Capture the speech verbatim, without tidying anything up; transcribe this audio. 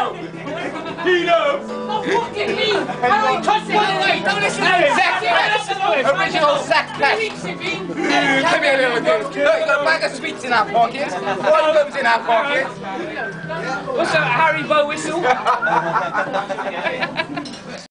He knows! Oh, what did he? How he cussed it away? Don't listen to him! Zack Patch! Original Zack Patch! Come here, little dude. Look, you got a bag of sweets in our pocket. One of them's in our pocket. What's that, Haribo whistle?